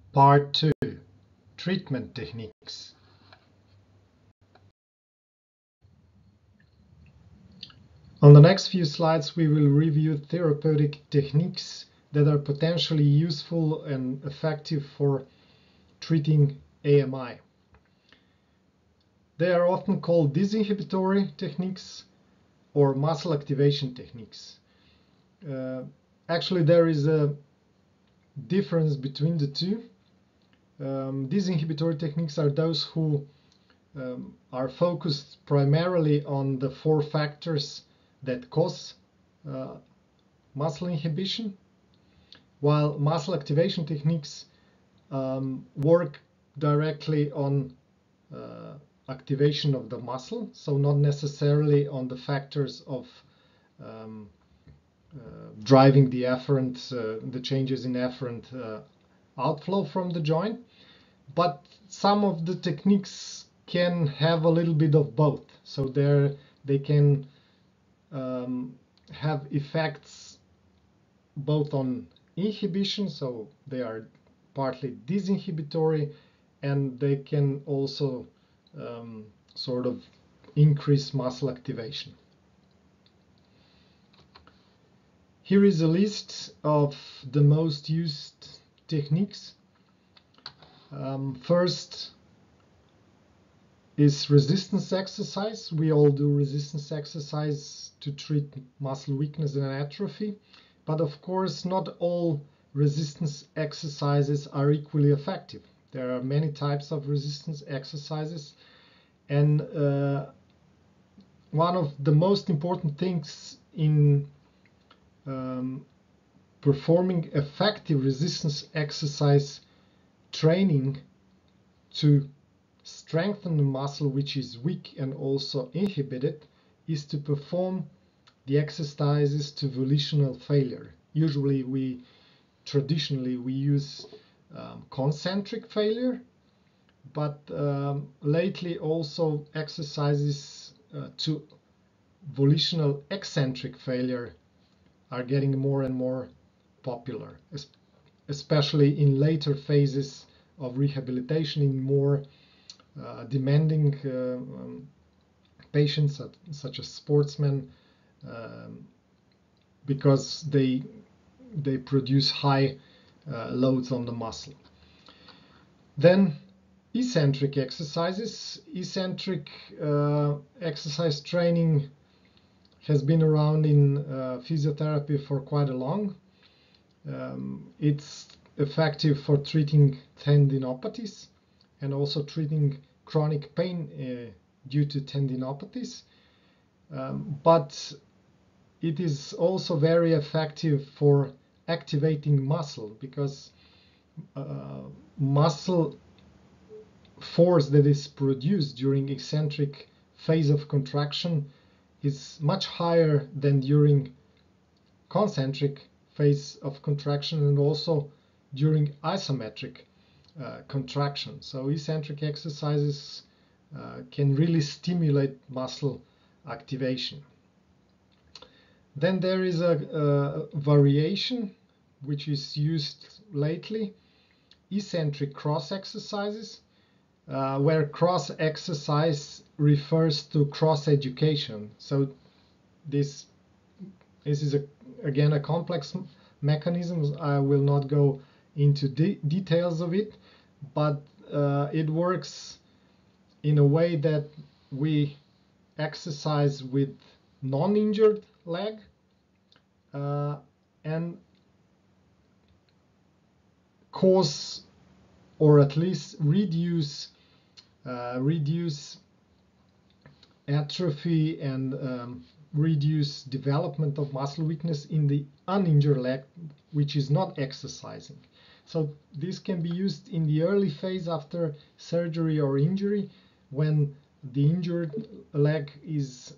Part 2. Treatment techniques. On the next few slides, we will review therapeutic techniques that are potentially useful and effective for treating AMI. They are often called disinhibitory techniques or muscle activation techniques. Actually, there is a difference between the two. Disinhibitory techniques are those who are focused primarily on the 4 factors that cause muscle inhibition, while muscle activation techniques work directly on activation of the muscle, so not necessarily on the factors of driving the afferent, the changes in afferent outflow from the joint. But some of the techniques can have a little bit of both, so they can have effects both on inhibition, so they are partly disinhibitory, and they can also sort of increase muscle activation. Here is a list of the most used techniques. First is resistance exercise. We all do resistance exercise to treat muscle weakness and atrophy, but of course not all resistance exercises are equally effective. There are many types of resistance exercises, and one of the most important things in performing effective resistance exercise training to strengthen the muscle which is weak and also inhibited is to perform the exercises to volitional failure. Usually traditionally we use concentric failure, but lately also exercises to volitional eccentric failure are getting more and more popular, especially in later phases of rehabilitation in more demanding patients such as sportsmen, because they produce high loads on the muscle. Then eccentric exercises. Eccentric exercise training has been around in physiotherapy for quite a long. It's effective for treating tendinopathies and also treating chronic pain due to tendinopathies. But it is also very effective for activating muscle, because muscle force that is produced during eccentric phase of contraction is much higher than during concentric phase of contraction and also during isometric contraction. So eccentric exercises can really stimulate muscle activation. Then there is a variation which is used lately, eccentric cross exercises, where cross exercise refers to cross education. So this is again a complex mechanism. I will not go into details of it, but it works in a way that we exercise with non-injured leg and cause, or at least reduce atrophy and reduce development of muscle weakness in the uninjured leg, which is not exercising. So this can be used in the early phase after surgery or injury, when the injured leg is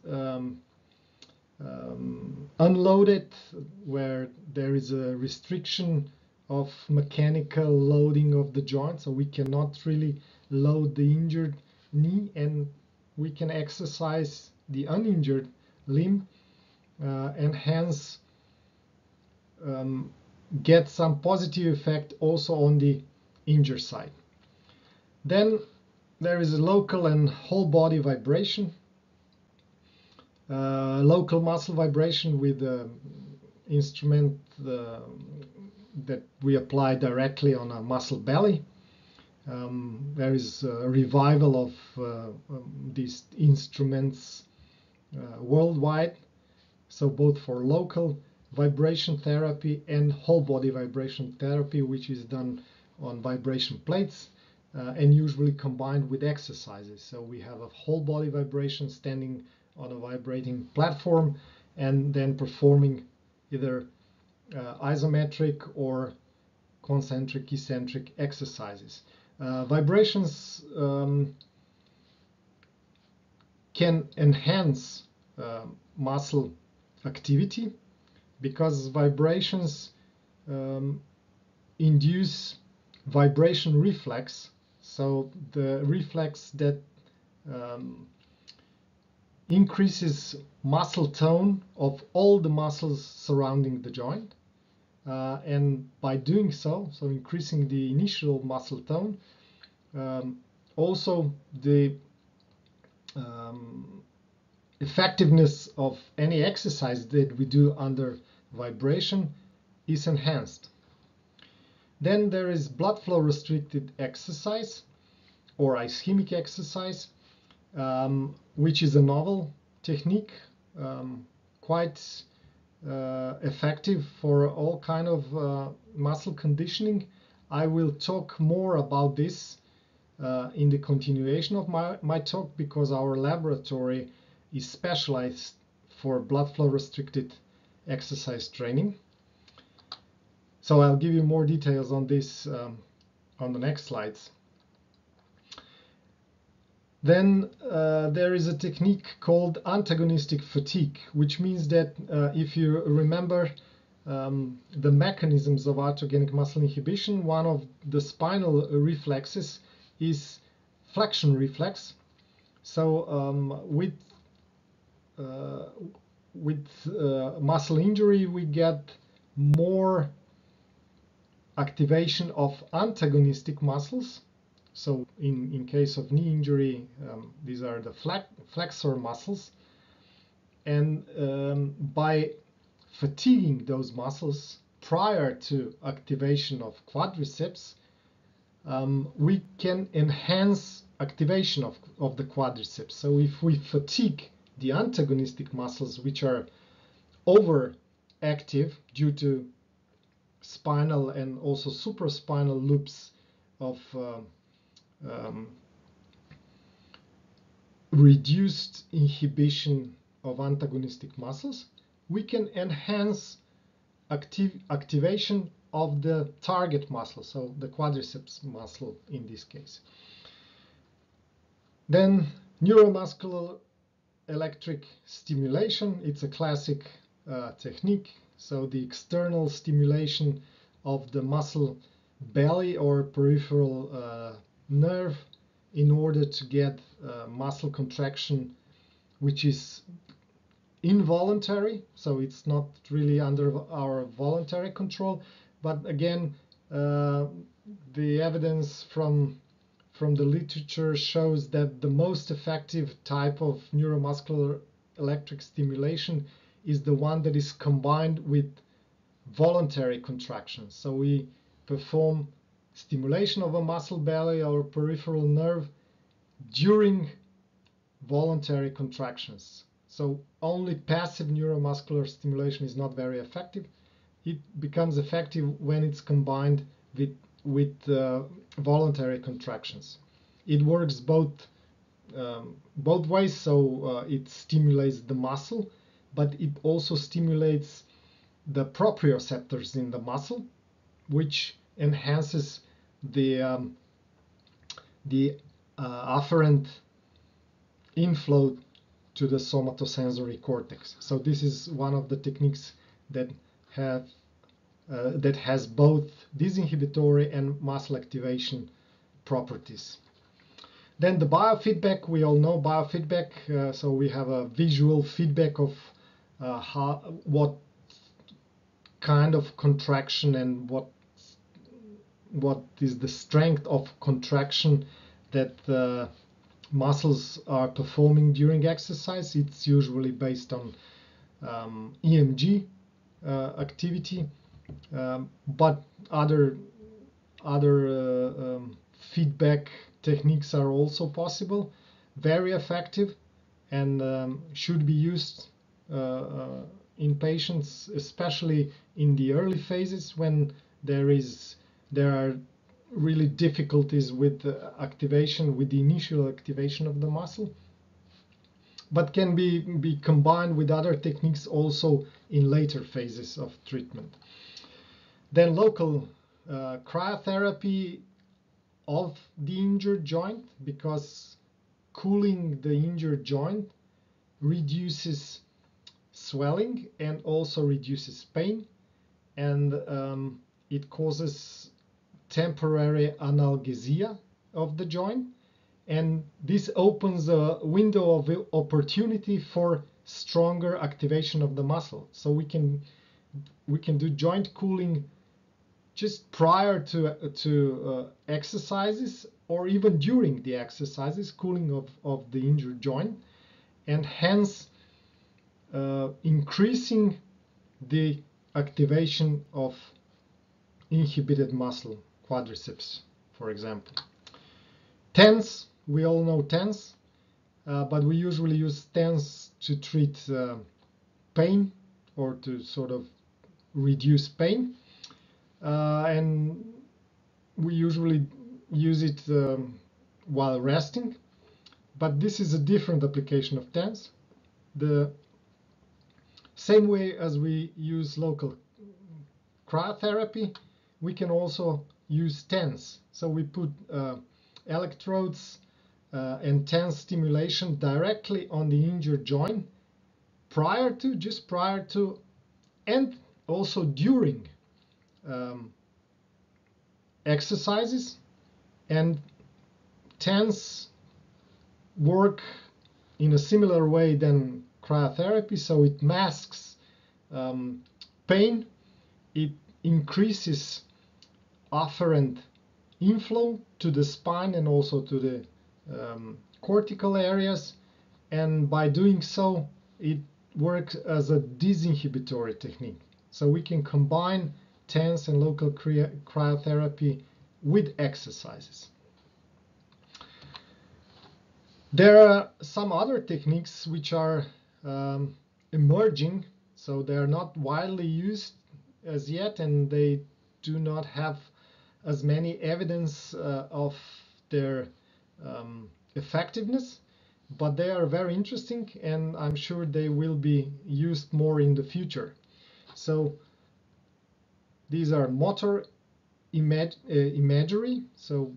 unloaded, where there is a restriction of mechanical loading of the joint, so we cannot really load the injured knee, and we can exercise the uninjured limb and hence get some positive effect also on the injured side. Then there is a local and whole body vibration. Local muscle vibration with the instrument that we apply directly on a muscle belly. There is a revival of these instruments worldwide, so both for local vibration therapy and whole body vibration therapy, which is done on vibration plates and usually combined with exercises. So we have a whole body vibration standing on a vibrating platform and then performing either isometric or concentric, eccentric exercises. Vibrations can enhance muscle activity because vibrations induce vibration reflex. So the reflex that increases muscle tone of all the muscles surrounding the joint. And by doing so increasing the initial muscle tone, also the effectiveness of any exercise that we do under vibration is enhanced. Then there is blood flow restricted exercise or ischemic exercise, which is a novel technique, quite effective for all kind of muscle conditioning. I will talk more about this in the continuation of my talk, because our laboratory is specialized for blood flow restricted exercise training. So I'll give you more details on this on the next slides. Then there is a technique called antagonistic fatigue, which means that if you remember the mechanisms of arthrogenic muscle inhibition, one of the spinal reflexes is flexion reflex. So with muscle injury, we get more activation of antagonistic muscles. So in case of knee injury, these are the flexor muscles. And by fatiguing those muscles prior to activation of quadriceps, we can enhance activation of the quadriceps. So if we fatigue the antagonistic muscles, which are overactive due to spinal and also supraspinal loops of reduced inhibition of antagonistic muscles, we can enhance activation of the target muscle, so the quadriceps muscle in this case. Then neuromuscular electric stimulation, it's a classic technique. So the external stimulation of the muscle belly or peripheral nerve in order to get muscle contraction, which is involuntary, so it's not really under our voluntary control. But again, the evidence from the literature shows that the most effective type of neuromuscular electric stimulation is the one that is combined with voluntary contractions. So we perform stimulation of a muscle belly or peripheral nerve during voluntary contractions. So only passive neuromuscular stimulation is not very effective. It becomes effective when it's combined with voluntary contractions. It works both ways. So it stimulates the muscle, but it also stimulates the proprioceptors in the muscle, which enhances the afferent inflow to the somatosensory cortex. So this is one of the techniques that has both disinhibitory and muscle activation properties. Then the biofeedback, we all know biofeedback. So we have a visual feedback of what kind of contraction and what is the strength of contraction that muscles are performing during exercise. It's usually based on EMG activity, but other feedback techniques are also possible, very effective, and should be used in patients, especially in the early phases when there are really difficulties with activation, with the initial activation of the muscle, but can be combined with other techniques also in later phases of treatment. Then local cryotherapy of the injured joint, because cooling the injured joint reduces swelling and also reduces pain, and it causes temporary analgesia of the joint, and this opens a window of opportunity for stronger activation of the muscle. So we can do joint cooling just prior to exercises, or even during the exercises, cooling of the injured joint, and hence increasing the activation of inhibited muscle, quadriceps, for example. TENS, we all know TENS, but we usually use TENS to treat pain or to sort of reduce pain. And we usually use it while resting, but this is a different application of TENS. The same way as we use local cryotherapy, we can also use TENS. So we put electrodes and TENS stimulation directly on the injured joint just prior to, and also during exercises. And TENS work in a similar way than cryotherapy, so it masks pain, it increases afferent inflow to the spine and also to the cortical areas, and by doing so it works as a disinhibitory technique. So we can combine TENS and local cryotherapy with exercises. There are some other techniques which are emerging, so they are not widely used as yet, and they do not have as many evidence of their effectiveness, but they are very interesting, and I'm sure they will be used more in the future. So these are motor imagery, so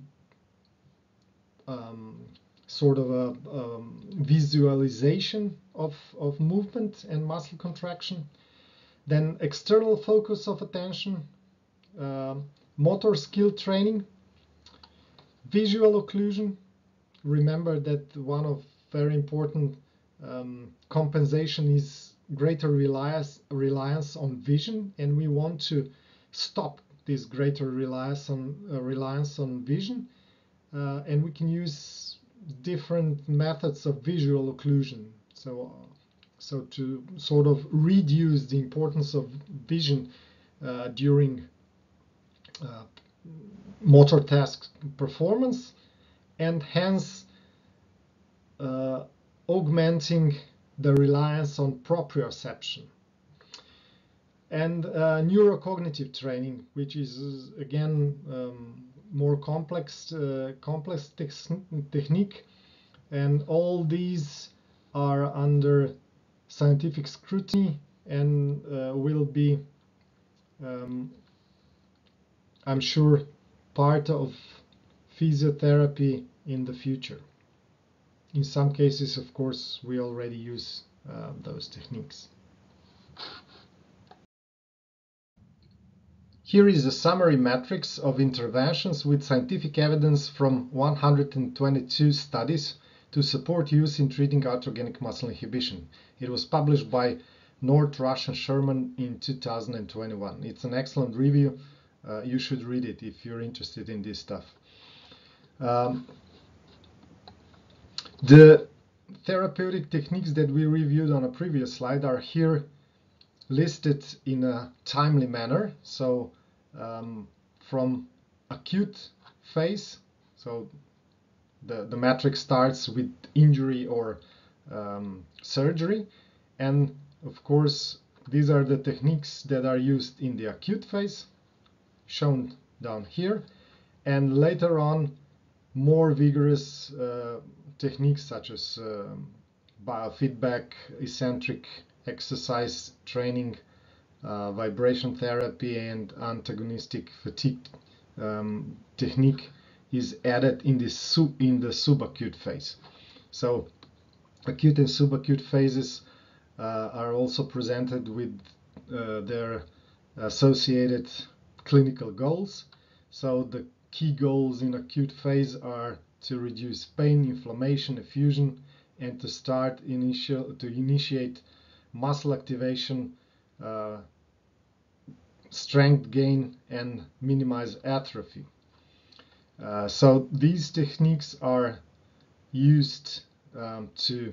sort of a visualization of movement and muscle contraction. Then external focus of attention, motor skill training, visual occlusion. Remember that one of very important compensation is greater reliance on vision, and we want to stop this greater reliance on vision, and we can use different methods of visual occlusion. So to sort of reduce the importance of vision during motor task performance, and hence augmenting the reliance on proprioception. And neurocognitive training, which is again more complex technique, and all these are under scientific scrutiny and will be, I'm sure, part of physiotherapy in the future. In some cases, of course, we already use those techniques. Here is a summary matrix of interventions with scientific evidence from 122 studies to support use in treating arthrogenic muscle inhibition. It was published by North Russian Sherman in 2021. It's an excellent review you should read it if you're interested in this stuff. The therapeutic techniques that we reviewed on a previous slide are here listed in a timely manner. So from acute phase, so the matrix starts with injury or surgery, and of course these are the techniques that are used in the acute phase, shown down here, and later on more vigorous techniques such as biofeedback, eccentric exercise training, vibration therapy, and antagonistic fatigue technique is added in the subacute phase. So acute and subacute phases are also presented with their associated clinical goals. So the key goals in acute phase are to reduce pain, inflammation, effusion, and to initiate muscle activation, strength gain, and minimize atrophy. So these techniques are used to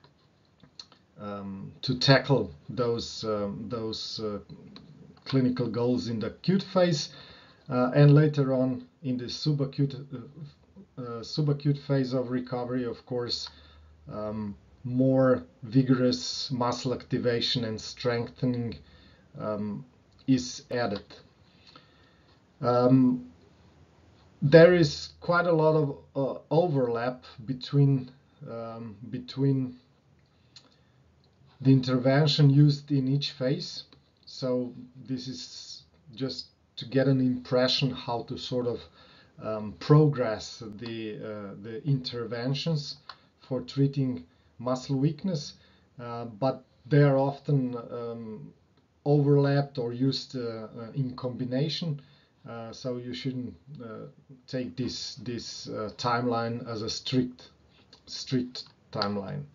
tackle those clinical goals in the acute phase, and later on in the subacute phase of recovery, of course, more vigorous muscle activation and strengthening is added. There is quite a lot of overlap between the intervention used in each phase. So this is just to get an impression how to sort of progress the interventions for treating muscle weakness, but they are often overlapped or used in combination. So you shouldn't take this timeline as a strict timeline.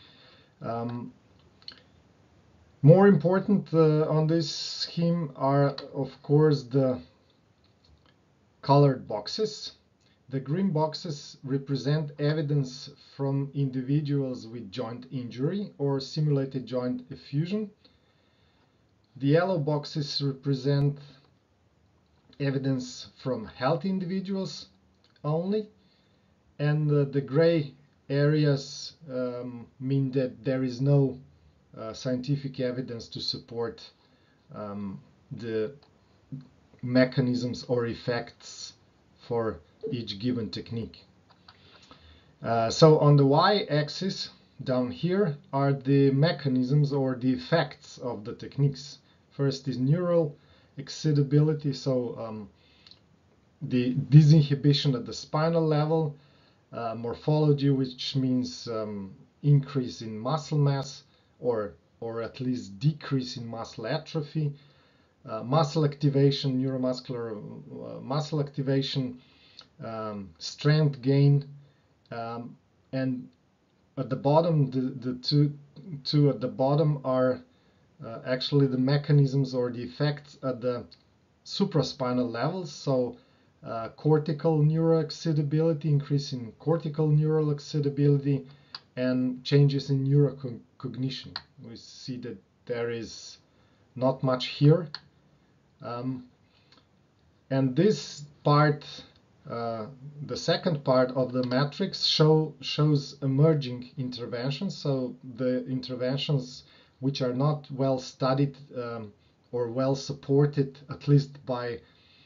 More important on this scheme are, of course, the colored boxes. The green boxes represent evidence from individuals with joint injury or simulated joint effusion. The yellow boxes represent evidence from healthy individuals only, and the gray areas mean that there is no scientific evidence to support the mechanisms or effects for each given technique. So on the y-axis down here are the mechanisms or the effects of the techniques. First is neural excitability, so the disinhibition at the spinal level, morphology, which means increase in muscle mass or at least decrease in muscle atrophy, muscle activation, neuromuscular muscle activation, strength gain, and at the bottom, the two at the bottom are actually the mechanisms or the effects at the supraspinal levels. So cortical neural excitability, increase in cortical neural excitability, and changes in neurocognition. We see that there is not much here. And this part, the second part of the matrix shows emerging interventions. So the interventions which are not well studied or well supported, at least by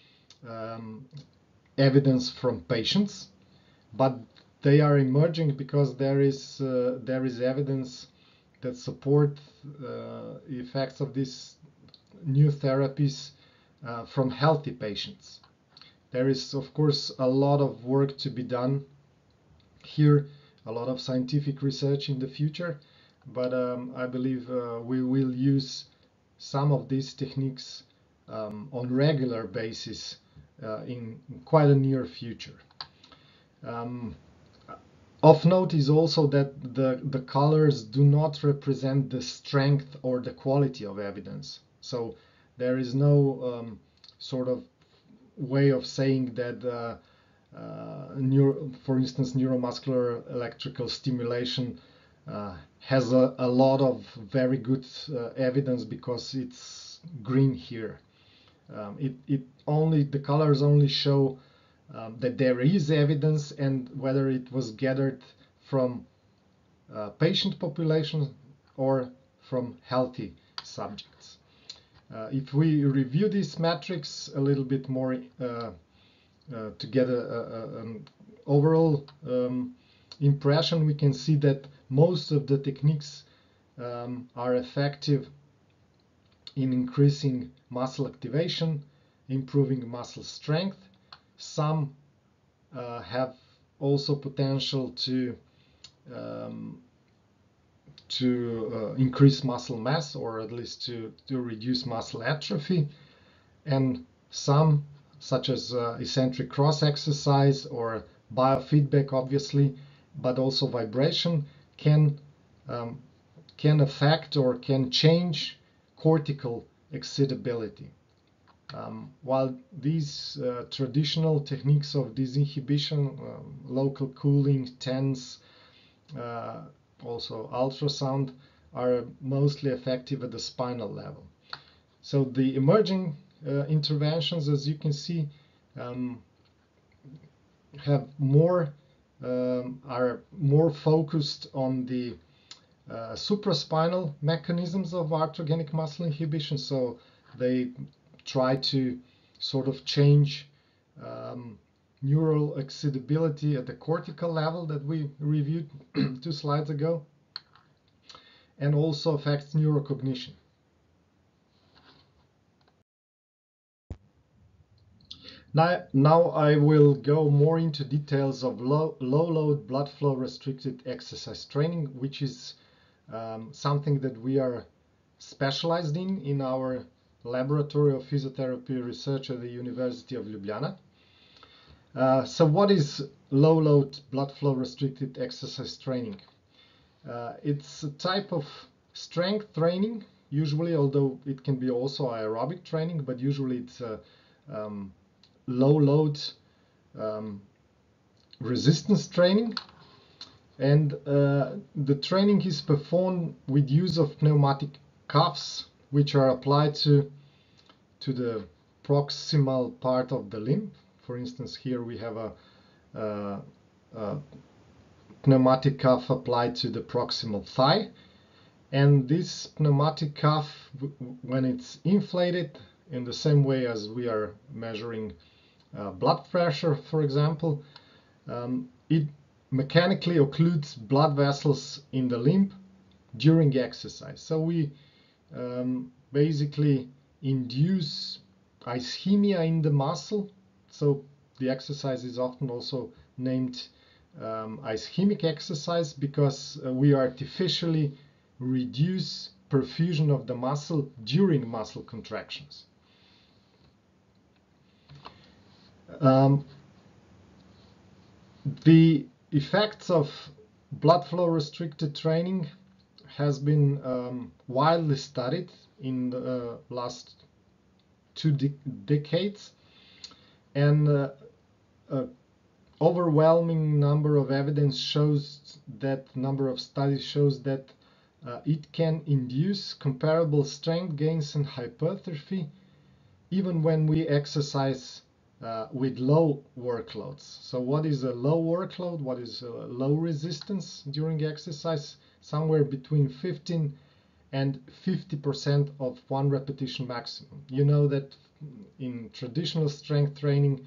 evidence from patients, but they are emerging because there is evidence that support effects of these new therapies from healthy patients. There is, of course, a lot of work to be done here, a lot of scientific research in the future, but I believe we will use some of these techniques on regular basis in quite a near future. Of note is also that the colors do not represent the strength or the quality of evidence. So there is no sort of way of saying that, for instance, neuromuscular electrical stimulation has a lot of very good evidence because it's green here. The colors only show that there is evidence, and whether it was gathered from patient population or from healthy subjects. If we review these metrics a little bit more to get an overall impression, we can see that most of the techniques are effective in increasing muscle activation, improving muscle strength. Some have also potential to increase muscle mass, or at least to reduce muscle atrophy. And some, such as eccentric cross exercise or biofeedback, obviously, but also vibration, can affect or can change cortical excitability. While these traditional techniques of disinhibition, local cooling, TENS, also ultrasound, are mostly effective at the spinal level. So the emerging interventions, as you can see, have are more focused on the supraspinal mechanisms of arthrogenic muscle inhibition. So they try to sort of change neural excitability at the cortical level that we reviewed 2 slides ago, and also affects neurocognition. Now I will go more into details of low load blood flow restricted exercise training, which is something that we are specialized in our Laboratory of Physiotherapy Research at the University of Ljubljana. So what is low load blood flow restricted exercise training? It's a type of strength training, usually, although it can be also aerobic training, but usually it's a low load resistance training. And the training is performed with use of pneumatic cuffs, which are applied to the proximal part of the limb. For instance, here we have a pneumatic cuff applied to the proximal thigh. And this pneumatic cuff, when it's inflated, in the same way as we are measuring blood pressure, for example, it mechanically occludes blood vessels in the limb during exercise. So we basically induce ischemia in the muscle. So the exercise is often also named ischemic exercise, because we artificially reduce perfusion of the muscle during muscle contractions. The effects of blood flow restricted training has been widely studied in the last 2 decades, and overwhelming number of evidence shows that, number of studies shows that it can induce comparable strength gains and hypertrophy even when we exercise with low workloads. So what is a low workload? What is a low resistance during exercise? Somewhere between 15 and 50% of 1 repetition maximum. You know that in traditional strength training,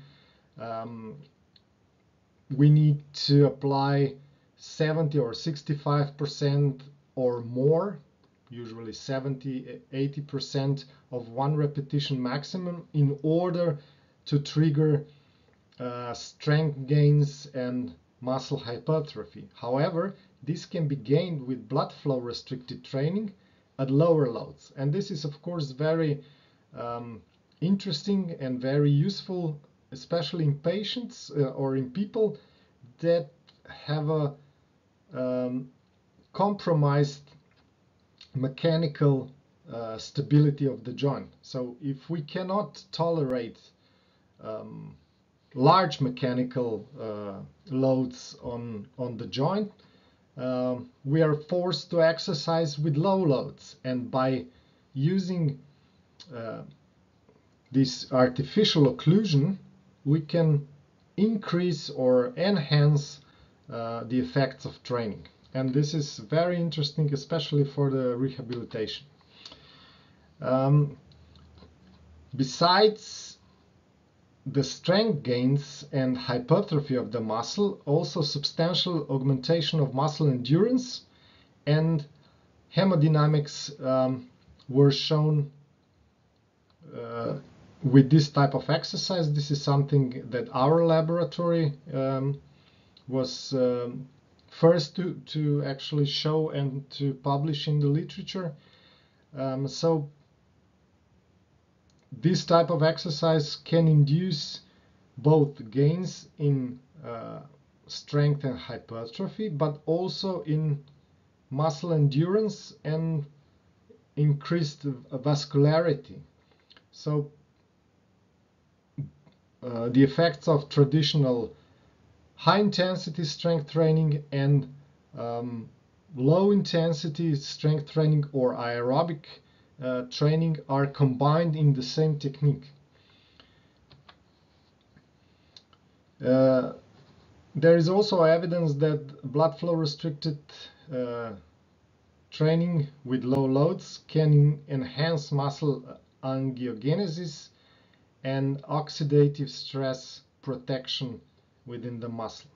we need to apply 70 or 65% or more, usually 70, 80% of 1 repetition maximum, in order to trigger strength gains and muscle hypertrophy. However, this can be gained with blood flow restricted training at lower loads. And this is, of course, very interesting and very useful, especially in patients or in people that have a compromised mechanical stability of the joint. So if we cannot tolerate large mechanical loads on the joint, we are forced to exercise with low loads, and by using this artificial occlusion, we can increase or enhance the effects of training. And this is very interesting, especially for the rehabilitation. Besides the strength gains and hypertrophy of the muscle, also substantial augmentation of muscle endurance and hemodynamics were shown with this type of exercise. This is something that our laboratory was first to actually show and to publish in the literature. So this type of exercise can induce both gains in strength and hypertrophy, but also in muscle endurance and increased vascularity. So the effects of traditional high-intensity strength training and low-intensity strength training or aerobic training are combined in the same technique. There is also evidence that blood flow restricted training with low loads can enhance muscle angiogenesis and oxidative stress protection within the muscle.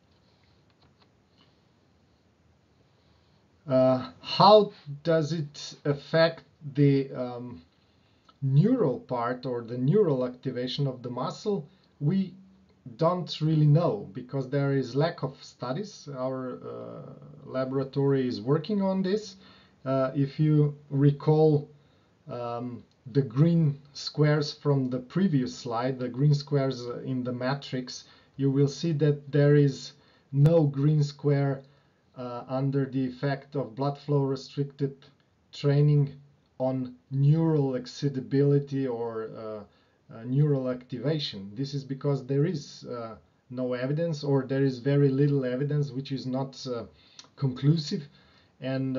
How does it affect the neural part or the neural activation of the muscle? We don't really know because there is lack of studies. Our laboratory is working on this. If you recall the green squares from the previous slide, the green squares in the matrix, you will see that there is no green square under the effect of blood flow restricted training on neural excitability or neural activation. This is because there is no evidence, or there is very little evidence, which is not conclusive, and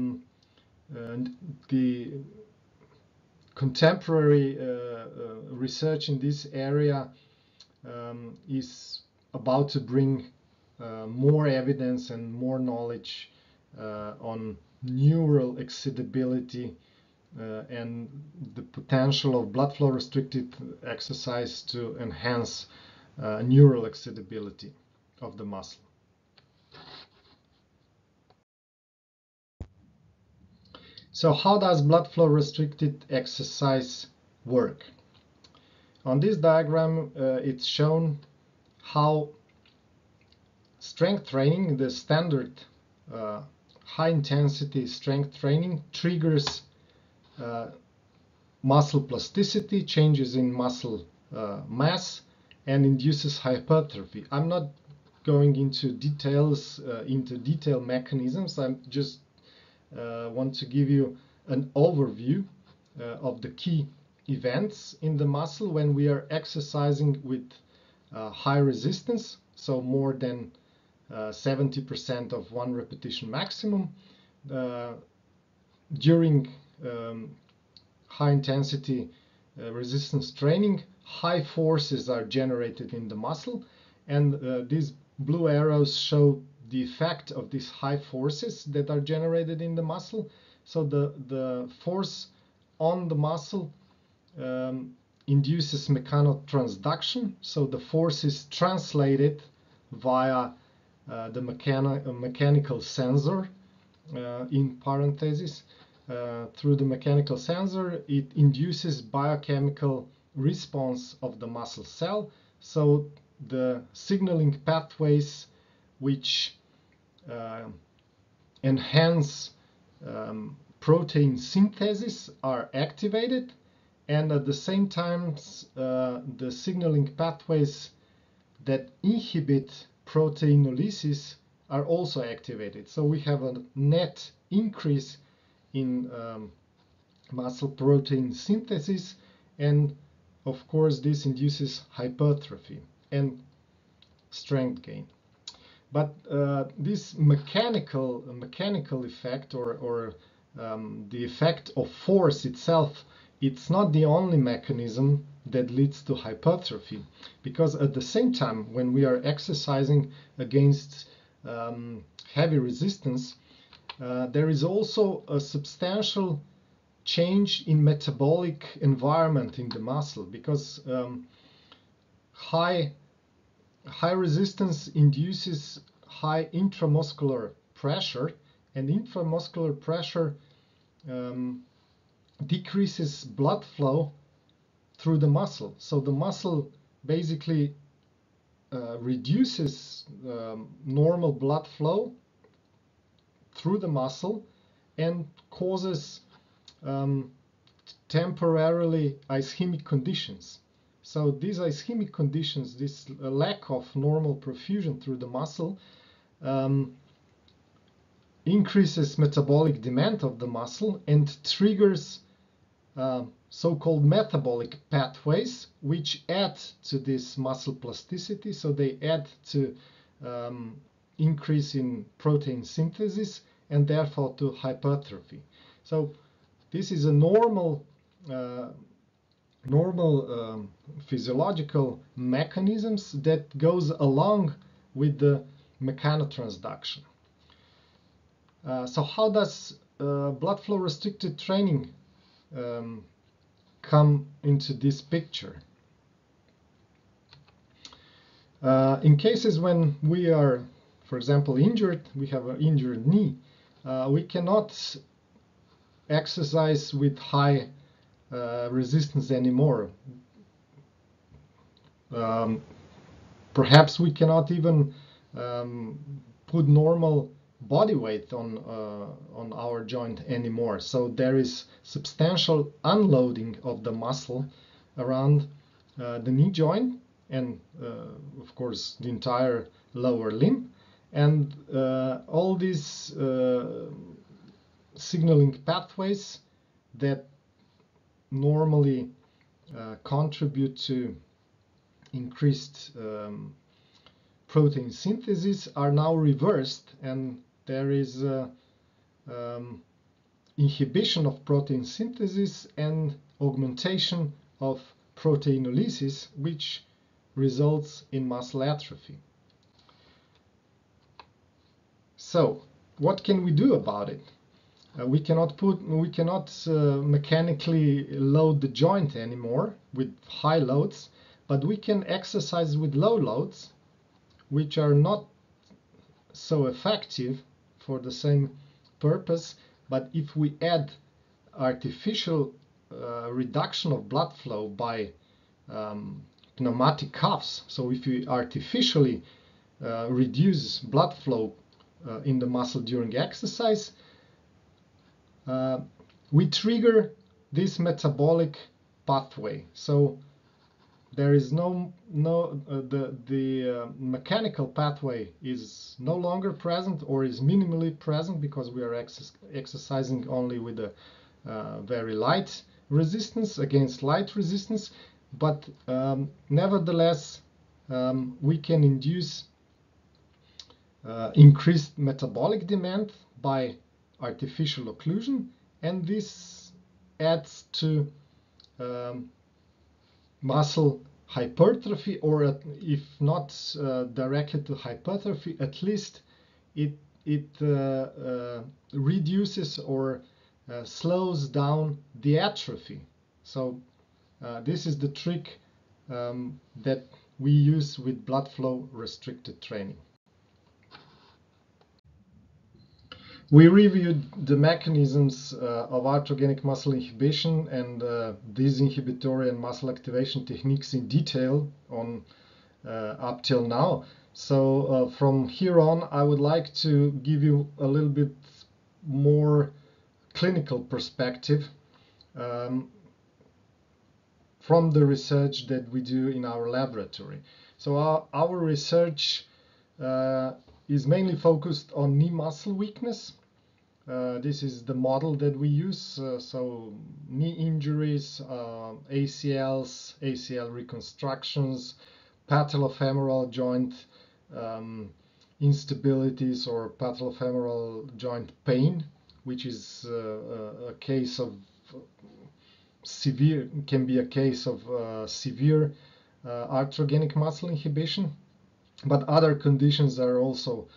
the contemporary research in this area is about to bring more evidence and more knowledge on neural excitability and the potential of blood flow restricted exercise to enhance neural excitability of the muscle. So how does blood flow restricted exercise work? On this diagram, it's shown how strength training, the standard high-intensity strength training, triggers muscle plasticity, changes in muscle mass, and induces hypertrophy. I'm not going into details, into detailed mechanisms. I'm just want to give you an overview of the key events in the muscle when we are exercising with high resistance, so more than 70% of one repetition maximum. During high intensity resistance training, high forces are generated in the muscle, and these blue arrows show the effect of these high forces that are generated in the muscle. So the force on the muscle induces mechanotransduction, so the force is translated via the mechanical sensor, in parentheses. Through the mechanical sensor, it induces biochemical response of the muscle cell. So the signaling pathways which enhance protein synthesis are activated, and at the same time the signaling pathways that inhibit proteinolysis are also activated. So we have a net increase in muscle protein synthesis and of course, this induces hypertrophy and strength gain. But this mechanical effect, or the effect of force itself, it's not the only mechanism that leads to hypertrophy, because at the same time, when we are exercising against heavy resistance, there is also a substantial change in metabolic environment in the muscle, because high resistance induces high intramuscular pressure, and intramuscular pressure decreases blood flow through the muscle. So the muscle basically reduces normal blood flow through the muscle and causes temporarily ischemic conditions. So these ischemic conditions, this lack of normal perfusion through the muscle, increases metabolic demand of the muscle and triggers so-called metabolic pathways, which add to this muscle plasticity. So they add to increase in protein synthesis and therefore to hypertrophy. So this is a normal physiological mechanisms that goes along with the mechanotransduction. So how does blood flow restricted training come into this picture? In cases when we are, for example, injured, we have an injured knee, we cannot exercise with high resistance anymore. Perhaps we cannot even put normal body weight on our joint anymore. So there is substantial unloading of the muscle around the knee joint and of course the entire lower limb, and all these signaling pathways that normally contribute to increased protein synthesis are now reversed, and there is inhibition of protein synthesis and augmentation of proteinolysis, which results in muscle atrophy. So what can we do about it? We cannot mechanically load the joint anymore with high loads, but we can exercise with low loads, which are not so effective for the same purpose. But if we add artificial reduction of blood flow by pneumatic cuffs, so if we artificially reduce blood flow in the muscle during exercise, we trigger this metabolic pathway. So there is the mechanical pathway is no longer present, or is minimally present, because we are exercising only with a very light resistance against light resistance. But nevertheless, we can induce increased metabolic demand by artificial occlusion, and this adds to muscle hypertrophy, or if not directly to hypertrophy, at least it reduces or slows down the atrophy. So this is the trick that we use with blood flow restricted training. We reviewed the mechanisms of arthrogenic muscle inhibition and disinhibitory and muscle activation techniques in detail on up till now. So from here on, I would like to give you a little bit more clinical perspective from the research that we do in our laboratory. So our research is mainly focused on knee muscle weakness, This is the model that we use. So knee injuries, ACLs, ACL reconstructions, patellofemoral joint instabilities or patellofemoral joint pain, which is a case of severe, can be a case of severe arthrogenic muscle inhibition, but other conditions are also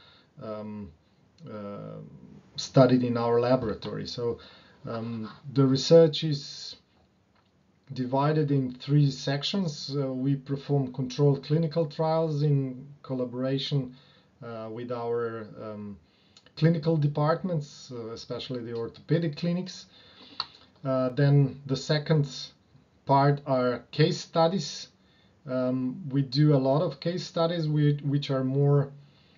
studied in our laboratory. So the research is divided in 3 sections. We perform controlled clinical trials in collaboration with our clinical departments, especially the orthopedic clinics. Then the second part are case studies. We do a lot of case studies which are more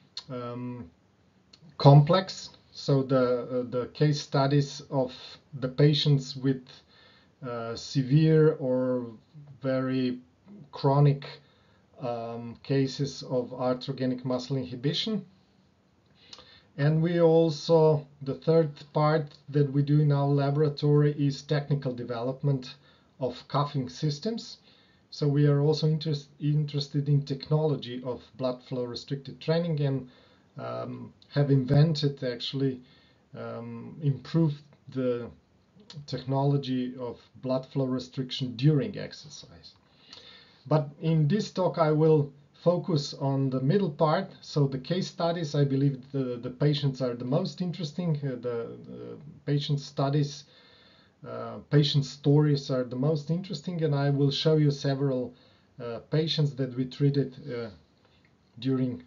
complex. So the case studies of the patients with severe or very chronic cases of arthrogenic muscle inhibition. And we also, the third part that we do in our laboratory is technical development of cuffing systems. So we are also interested in technology of blood flow restricted training and have invented, actually improved the technology of blood flow restriction during exercise. But in this talk I will focus on the middle part. So the case studies, I believe the patients are the most interesting. The patient studies, patient stories are the most interesting, and I will show you several patients that we treated during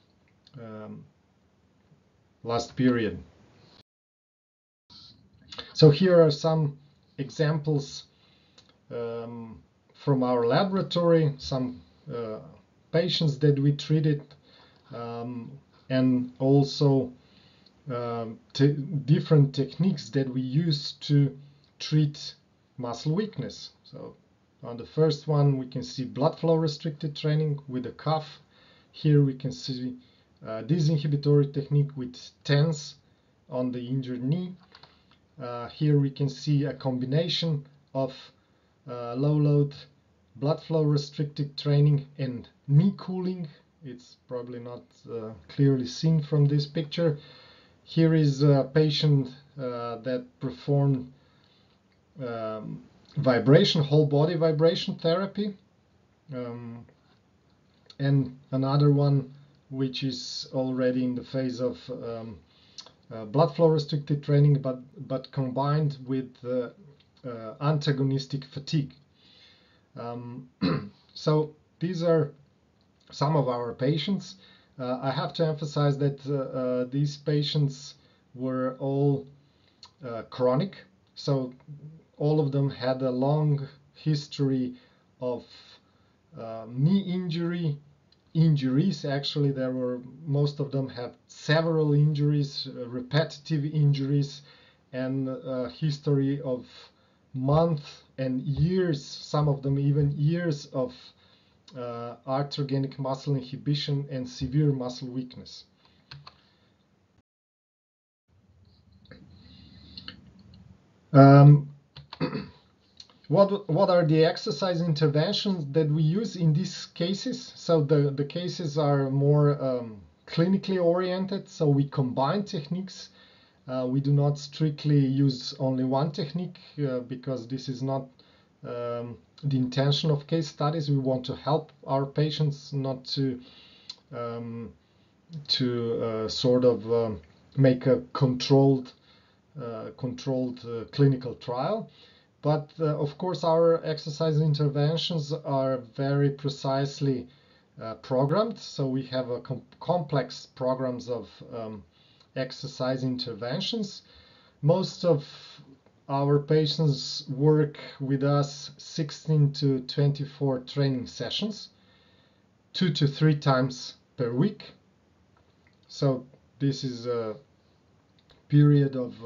last period. So here are some examples from our laboratory, some patients that we treated, and also different techniques that we use to treat muscle weakness. So on the first one we can see blood flow restricted training with a cuff. Here we can see this inhibitory technique with TENS on the injured knee. Here we can see a combination of low load blood flow restricted training and knee cooling. It's probably not clearly seen from this picture. Here is a patient that performed vibration, whole body vibration therapy, and another one which is already in the phase of blood flow restricted training, but combined with antagonistic fatigue. So these are some of our patients. I have to emphasize that these patients were all chronic, so all of them had a long history of knee injuries. Actually, there were, most of them had several injuries, repetitive injuries, and a history of months and years, some of them even years, of arthrogenic muscle inhibition and severe muscle weakness. What are the exercise interventions that we use in these cases? So the cases are more clinically oriented, so we combine techniques. We do not strictly use only one technique because this is not the intention of case studies. We want to help our patients, not to sort of make a controlled clinical trial. But of course, our exercise interventions are very precisely programmed. So we have a complex programs of exercise interventions. Most of our patients work with us 16 to 24 training sessions, 2 to 3 times per week. So this is a period of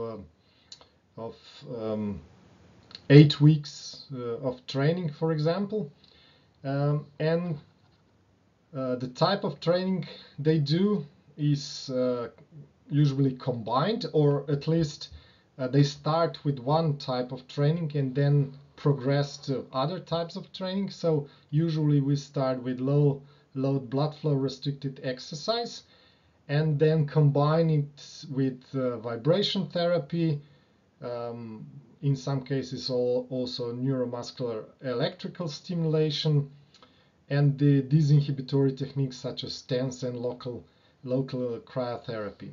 8 weeks of training, for example. And the type of training they do is usually combined, or at least they start with one type of training and then progress to other types of training. So usually we start with low load blood flow restricted exercise and then combine it with vibration therapy, in some cases also neuromuscular electrical stimulation, and the disinhibitory techniques such as TENS and local cryotherapy.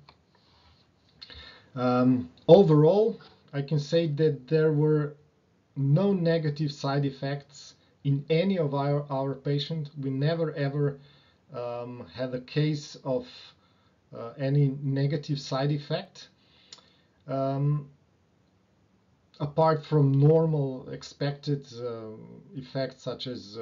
Overall, I can say that there were no negative side effects in any of our patients. We never ever had a case of any negative side effect. Apart from normal expected effects such as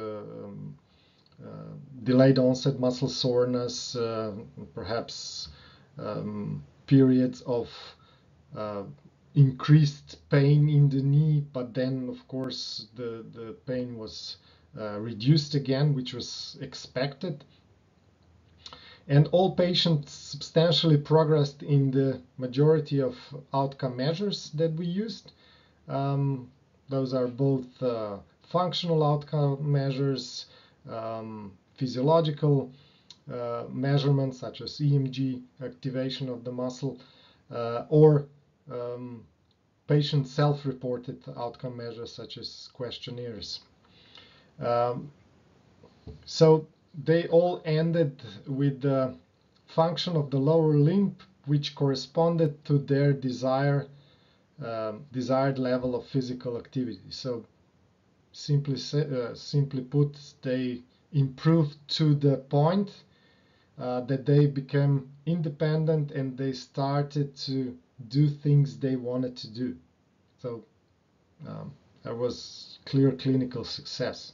delayed onset muscle soreness, perhaps periods of increased pain in the knee, but then of course the pain was reduced again, which was expected. And all patients substantially progressed in the majority of outcome measures that we used. Those are both functional outcome measures, physiological measurements such as EMG, activation of the muscle, or patient self-reported outcome measures such as questionnaires. So they all ended with the function of the lower limb, which corresponded to their desired level of physical activity. So simply put, they improved to the point that they became independent and they started to do things they wanted to do. So there was clear clinical success.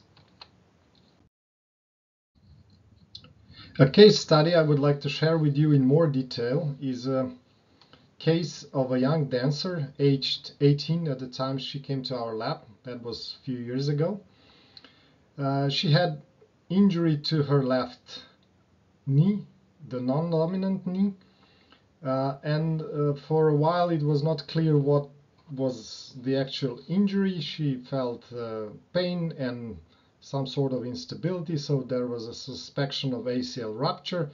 A case study I would like to share with you in more detail is a case of a young dancer, aged 18 at the time she came to our lab. That was a few years ago. She had injury to her left knee, the non-dominant knee, and for a while it was not clear what was the actual injury. She felt pain and some sort of instability, so there was a suspicion of ACL rupture.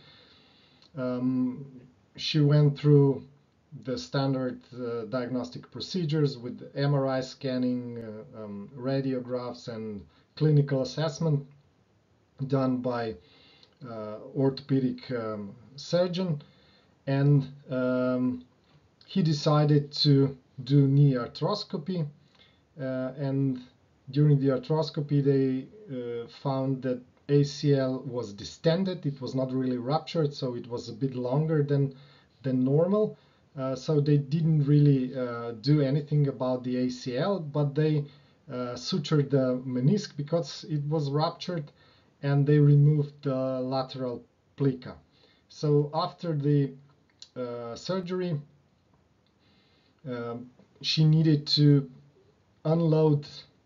She went through the standard diagnostic procedures with MRI scanning, radiographs, and clinical assessment done by orthopedic surgeon, and he decided to do knee arthroscopy, and during the arthroscopy they found that ACL was distended. It was not really ruptured, so it was a bit longer than normal. So they didn't really do anything about the ACL, but they sutured the meniscus because it was ruptured, and they removed the lateral plica. So after the surgery, she needed to unload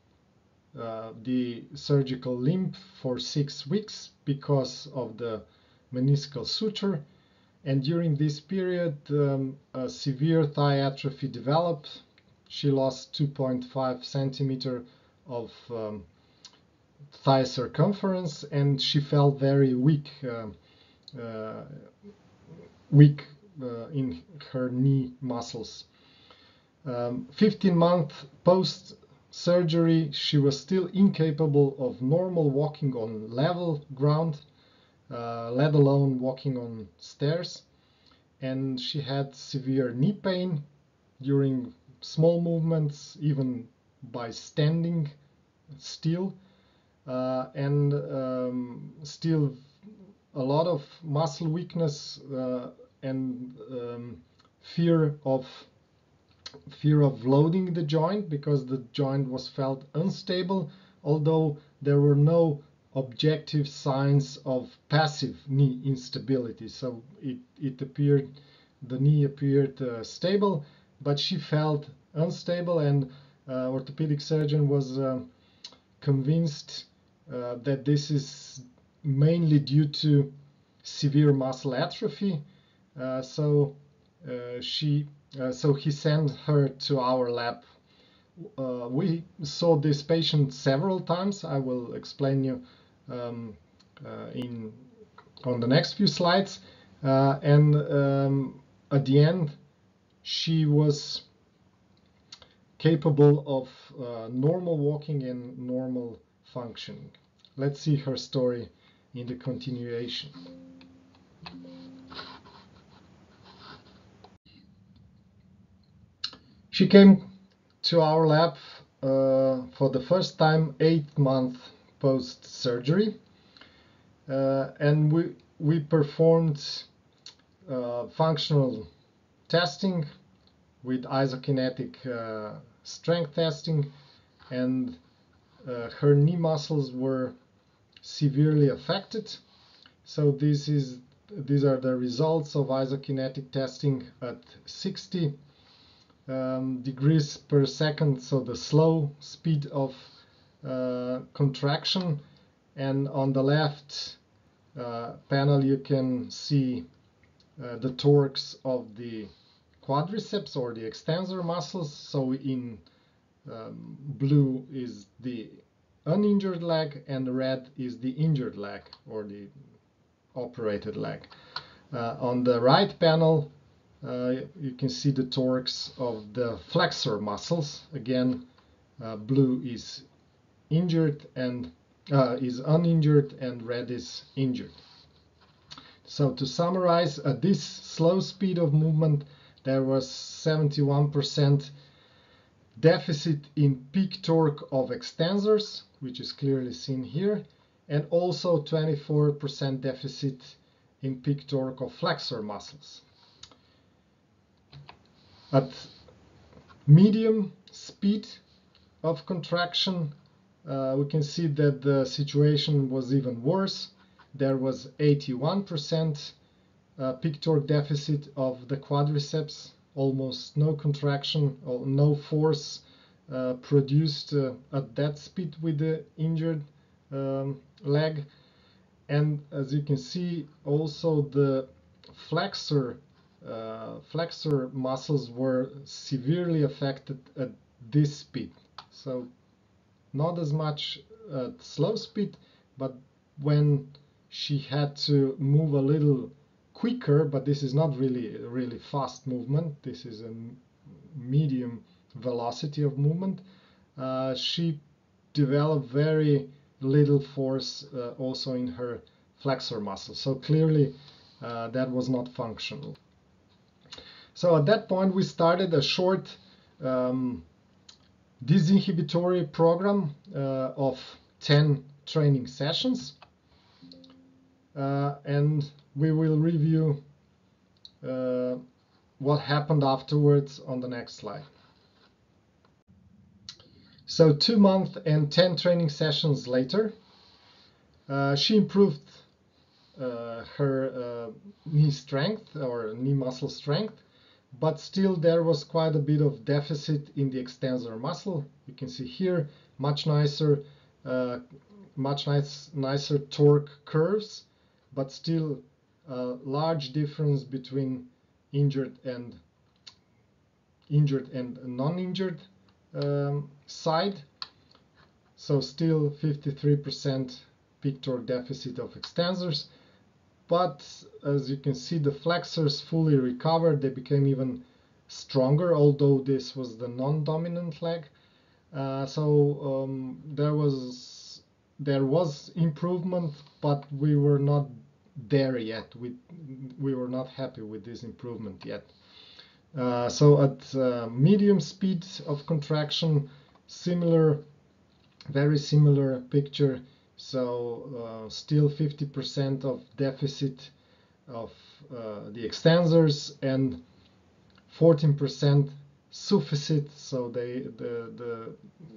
the surgical limb for 6 weeks because of the meniscal suture. And during this period, a severe thigh atrophy developed. She lost 2.5 centimeter of thigh circumference, and she felt very weak in her knee muscles. 15 months post-surgery, she was still incapable of normal walking on level ground, let alone walking on stairs, and she had severe knee pain during small movements, even by standing still, and still a lot of muscle weakness and fear of loading the joint, because the joint was felt unstable, although there were no objective signs of passive knee instability. So it appeared, the knee appeared stable, but she felt unstable, and orthopedic surgeon was convinced that this is mainly due to severe muscle atrophy. So so he sent her to our lab. We saw this patient several times. I will explain you um, on the next few slides. And at the end, she was capable of normal walking and normal functioning. Let's see her story in the continuation. She came to our lab for the first time 8 months post-surgery, and we performed functional testing with isokinetic strength testing, and her knee muscles were severely affected. So these are the results of isokinetic testing at 60 degrees per second, so the slow speed of contraction. And on the left panel you can see the torques of the quadriceps or the extensor muscles. So in blue is the uninjured leg, and red is the injured leg or the operated leg. On the right panel you can see the torques of the flexor muscles. Again, blue is injured and is uninjured, and red is injured. So to summarize, at this slow speed of movement, there was 71% deficit in peak torque of extensors, which is clearly seen here, and also 24% deficit in peak torque of flexor muscles. At medium speed of contraction, we can see that the situation was even worse. There was 81% peak torque deficit of the quadriceps, almost no contraction or no force produced at that speed with the injured leg. And as you can see, also the flexor muscles were severely affected at this speed. So not as much at slow speed, but when she had to move a little quicker, but this is not really fast movement, this is a medium velocity of movement, she developed very little force also in her flexor muscle. So clearly that was not functional. So at that point we started a short disinhibitory program of 10 training sessions, and we will review what happened afterwards on the next slide. So 2 months and 10 training sessions later, she improved her knee strength or knee muscle strength, but still there was quite a bit of deficit in the extensor muscle. You can see here much nicer torque curves, but still a large difference between injured and non-injured side. So still 53% peak torque deficit of extensors. But as you can see, the flexors fully recovered. They became even stronger, although this was the non-dominant leg. So there was improvement, but we were not there yet. We were not happy with this improvement yet. So at medium speed of contraction, very similar picture. So still 50% of deficit of the extensors and 14% sufficit. So the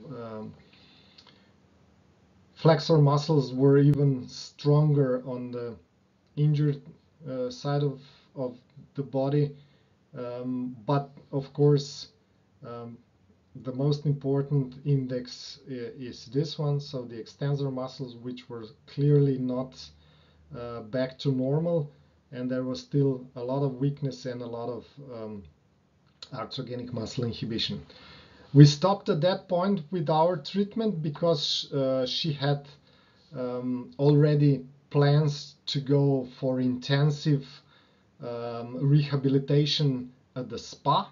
flexor muscles were even stronger on the injured side of the body. But of course, the most important index is this one, so the extensor muscles, which were clearly not back to normal, and there was still a lot of weakness and a lot of arthrogenic muscle inhibition. We stopped at that point with our treatment because she had already plans to go for intensive rehabilitation at the spa.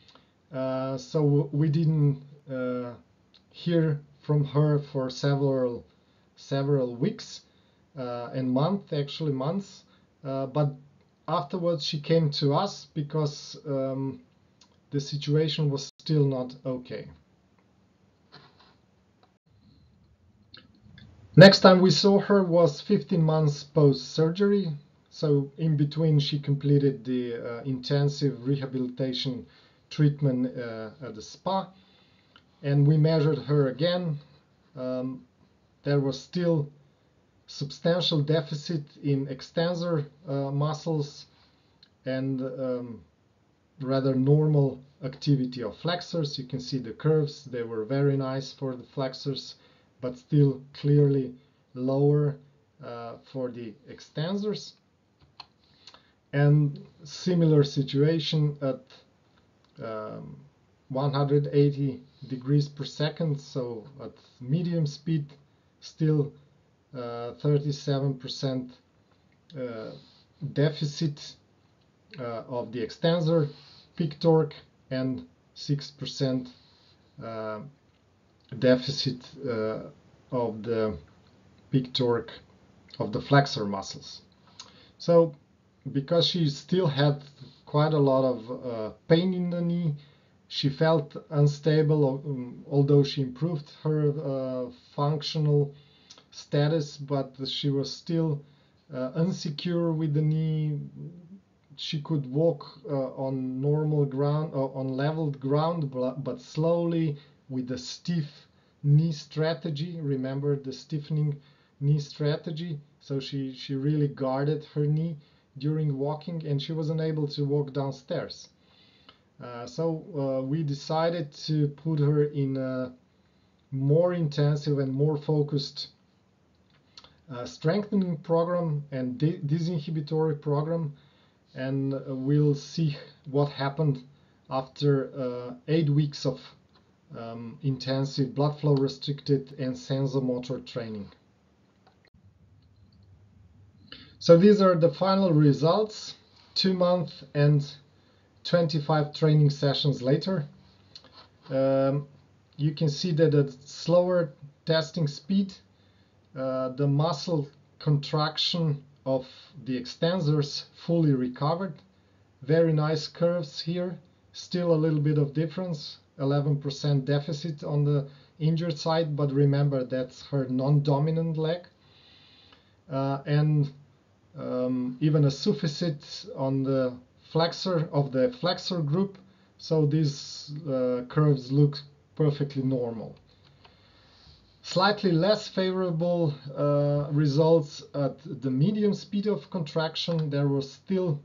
So we didn't hear from her for several weeks and months. But afterwards she came to us because the situation was still not okay. Next time we saw her was 15 months post-surgery. So in between she completed the intensive rehabilitation treatment at the spa, and we measured her again. There was still substantial deficit in extensor muscles and rather normal activity of flexors. You can see the curves, they were very nice for the flexors, but still clearly lower for the extensors. And similar situation at 180 degrees per second, so at medium speed, still 37% deficit of the extensor peak torque and 6% deficit of the peak torque of the flexor muscles. So because she still had quite a lot of pain in the knee, she felt unstable, although she improved her functional status, but she was still unsecure with the knee. She could walk on normal ground, on leveled ground, but slowly with a stiff knee strategy. Remember the stiffening knee strategy? So she really guarded her knee during walking, and she wasn't able to walk downstairs. So we decided to put her in a more intensive and more focused strengthening program and disinhibitory program, and we'll see what happened after 8 weeks of intensive blood flow restricted and sensomotor training. So these are the final results, 2 months and 25 training sessions later. You can see that at slower testing speed, the muscle contraction of the extensors fully recovered. Very nice curves here, still a little bit of difference, 11% deficit on the injured side, but remember that's her non-dominant leg. And even a sufficit on the flexor group, so these curves look perfectly normal. Slightly less favorable results at the medium speed of contraction. There was still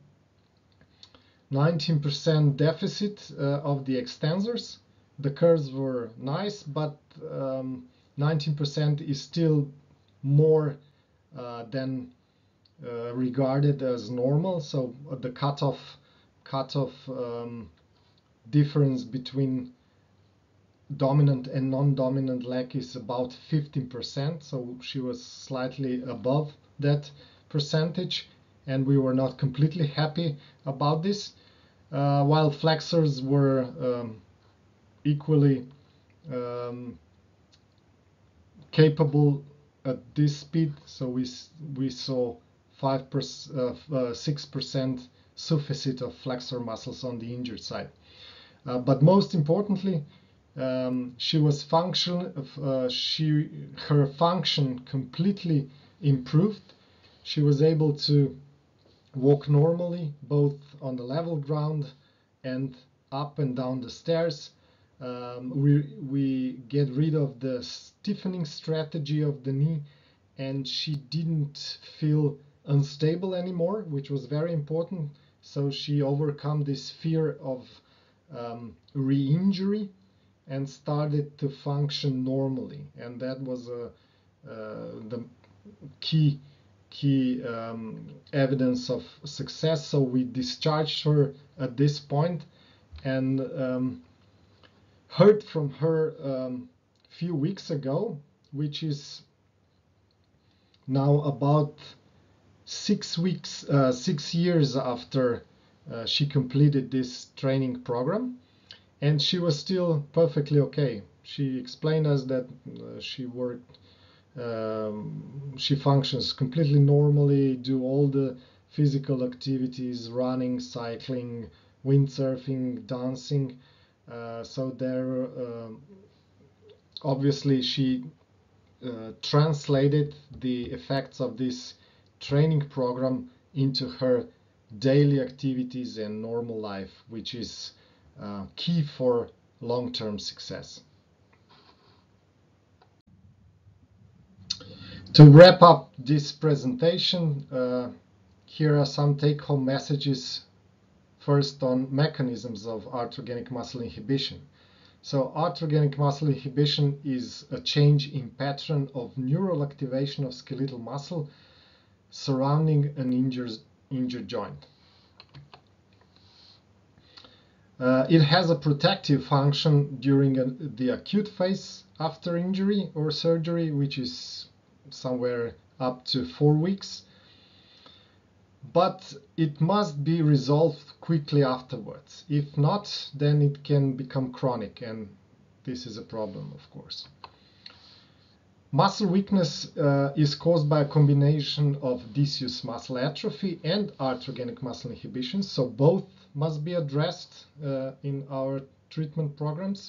19% deficit of the extensors. The curves were nice, but 19% is still more than regarded as normal. So the cutoff difference between dominant and non-dominant leg is about 15%. So she was slightly above that percentage, and we were not completely happy about this. While flexors were equally capable at this speed, so we saw 6% sufficit of flexor muscles on the injured side. But most importantly, her function completely improved. She was able to walk normally, both on the level ground and up and down the stairs. We get rid of the stiffening strategy of the knee, and she didn't feel unstable anymore, which was very important. So she overcome this fear of re-injury and started to function normally, and that was the key key evidence of success. So we discharged her at this point and heard from her a few weeks ago, which is now about 6 years after she completed this training program, and she was still perfectly okay. She explained us that she functions completely normally, do all the physical activities, running, cycling, windsurfing, dancing. So there, obviously, she translated the effects of this training program into her daily activities and normal life, which is key for long-term success. To wrap up this presentation, here are some take-home messages. First, on mechanisms of arthrogenic muscle inhibition. So arthrogenic muscle inhibition is a change in pattern of neural activation of skeletal muscle surrounding an injured joint. It has a protective function during the acute phase after injury or surgery, which is somewhere up to 4 weeks. But it must be resolved quickly afterwards. If not, then it can become chronic, and this is a problem, of course. Muscle weakness is caused by a combination of disuse muscle atrophy and arthrogenic muscle inhibition, so both must be addressed in our treatment programs.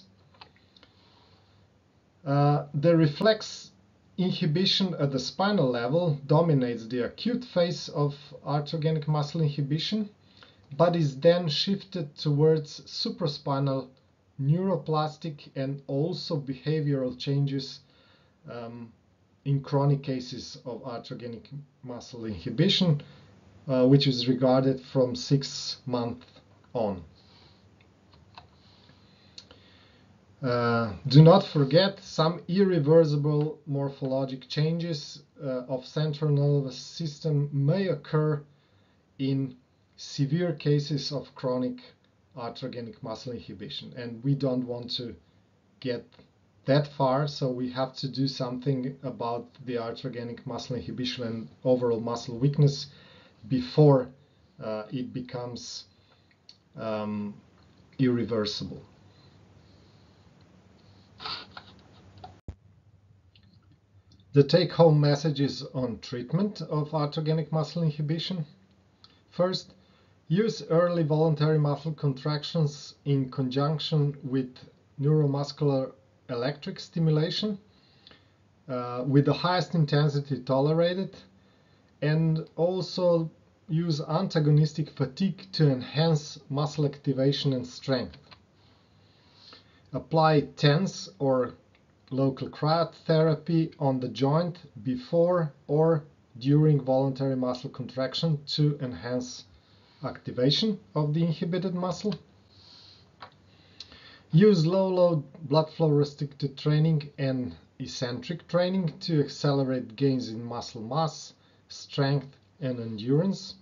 The reflex inhibition at the spinal level dominates the acute phase of arthrogenic muscle inhibition, but is then shifted towards supraspinal neuroplastic and also behavioral changes in chronic cases of arthrogenic muscle inhibition, which is regarded from 6 months on. Do not forget, some irreversible morphologic changes of central nervous system may occur in severe cases of chronic arthrogenic muscle inhibition, and we don't want to get that far, so we have to do something about the arthrogenic muscle inhibition and overall muscle weakness before it becomes irreversible. The take-home messages on treatment of arthrogenic muscle inhibition. First, use early voluntary muscle contractions in conjunction with neuromuscular electric stimulation with the highest intensity tolerated, and also use antagonistic fatigue to enhance muscle activation and strength. Apply TENS or local cryotherapy on the joint before or during voluntary muscle contraction to enhance activation of the inhibited muscle. Use low-load blood flow restricted training and eccentric training to accelerate gains in muscle mass, strength, and endurance.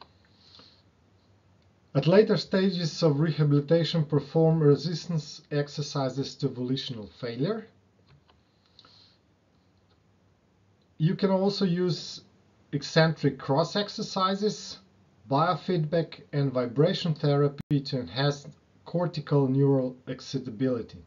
At later stages of rehabilitation, perform resistance exercises to volitional failure. You can also use eccentric cross exercises, biofeedback, and vibration therapy to enhance cortical neural excitability.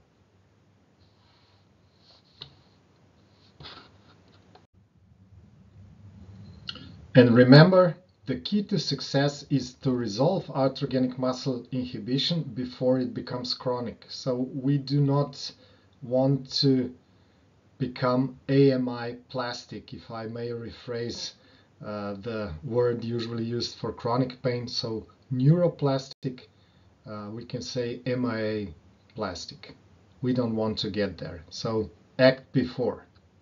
And remember, the key to success is to resolve arthrogenic muscle inhibition before it becomes chronic. So we do not want to become AMI plastic, if I may rephrase the word usually used for chronic pain. So neuroplastic, we can say MIA plastic. We don't want to get there. So act before.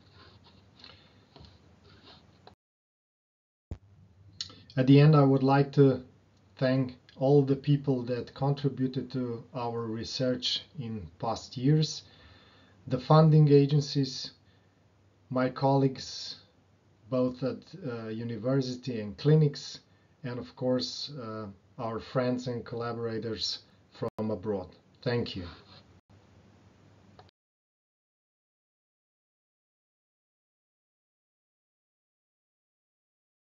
At the end, I would like to thank all the people that contributed to our research in past years, the funding agencies, my colleagues, both at university and clinics, and of course our friends and collaborators from abroad. Thank you.